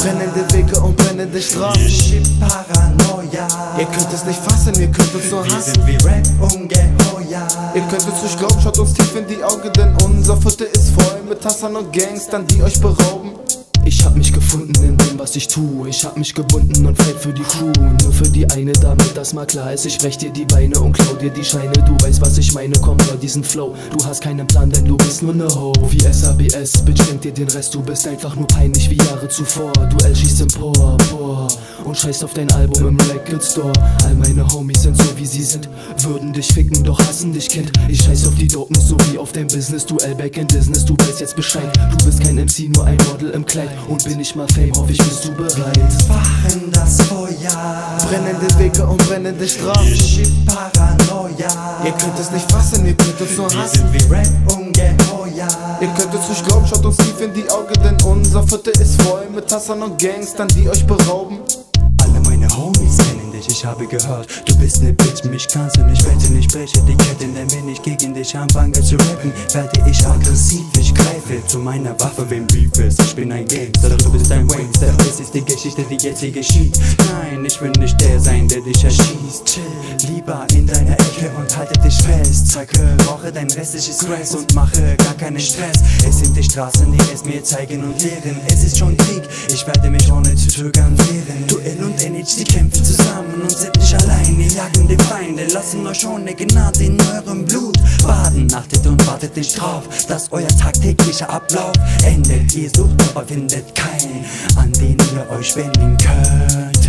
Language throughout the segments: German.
Brennende Wege und brennende Straßen. Ihr schiebt Paranoia. Ihr könnt es nicht fassen, ihr könnt uns nur Wir hassen. sind wie Rap ungeheuer. Ihr könnt uns nicht glauben, schaut uns tief in die Augen, denn unser Viertel ist voll mit Hassern und Gangstern, die euch berauben. Ich hab mich gefunden in dem, was ich tue. Ich hab mich gebunden und fight für die Crew. Nur für die eine, damit das mal klar ist. Ich brech dir die Beine und klau dir die Scheine. Du weißt, was ich meine, komm, hör diesen Flow. Du hast keinen Plan, denn du bist nur ne Ho. Wie SABS, Bitch, denk dir den Rest. Du bist einfach nur peinlich wie Jahre zuvor. Duell schießt empor, boah, und scheißt auf dein Album im Record Store. All meine Homies sind so wie sie sind, würden dich ficken, doch hassen dich, Kind. Ich scheiß auf die Dopeness sowie auf dein Business. Duell back in Business, du weißt jetzt Bescheid. Du bist kein MC, nur ein Model im Kleid. Und bin ich mal Fame, hoffe ich, bist du bereit. Fachen das Feuer. Brennende Wege und brennende Straßen. Ihr schiebt Paranoia. Ihr könnt es nicht fassen, ihr könnt uns nur Wir hassen. sind wie Rap ungeheuer. Ihr könnt uns nicht glauben, schaut uns tief in die Augen, denn unser Viertel ist voll mit Hassern und Gangstern, die euch berauben. Alle meine Homies kennen dich, ich habe gehört, du bist ne Bitch, mich kannst du nicht wetten. Ich breche die Ketten, denn wenn ich gegen dich anfange zu rappen, werde ich aggressiv, ich greife zu meiner Waffe, wenn Beef ist. Ich bin ein Gangster, du bist ein Wangster. Das ist die Geschichte, die jetzt hier geschieht. Nein, ich will nicht der sein, der dich erschießt. Chill lieber in deiner Ecke und halte dich fest. Zwecke, rauche dein restliches Stress und mache gar keinen Stress. Es sind die Straßen, die es mir zeigen und lehren. Es ist schon Krieg, ich werde mich ohne zu zögern wehren. Duell und NHC kämpfen zusammen und sind nicht allein. Ihr jagen die Feinde, lassen euch ohne Gnade in eurem Blut baden. Achtet und wartet nicht drauf, dass euer tagtäglicher Ablauf endet. Ihr sucht, aber findet keinen, an den ihr euch wenden könntet.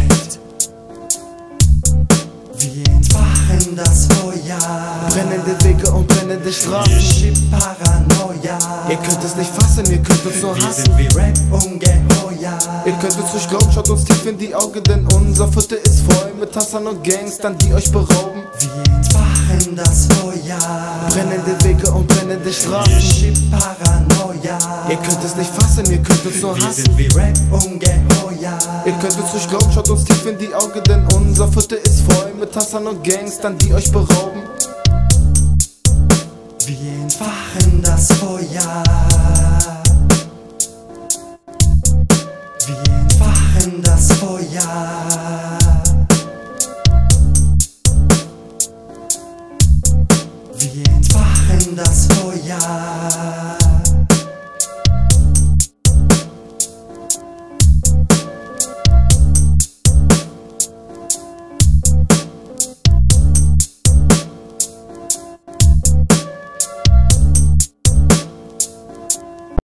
Wir entfachen das Feuer. Brennende Wege und brennende Straßen. Ihr schiebt Paranoia. Ihr könnt es nicht fassen, ihr könnt uns nur Wir hassen. sind wie Rap ungeheuer. Ihr könnt uns nicht glauben, schaut uns tief in die Augen, denn unser Viertel ist voll mit Hassern und Gangstern, die euch berauben. Wir entfachen das Feuer. Brennende Wege und brennende Ihr Straßen. schiebt Paranoia. Ihr könnt es nicht fassen, ihr könnt uns nur Wir hassen. sind wie Rap ungeheuer. Ihr könnt uns nicht glauben, schaut uns tief in die Augen, denn unser Viertel ist voll mit Hassern und Gangstern, die euch berauben. Wir entfachen das Feuer.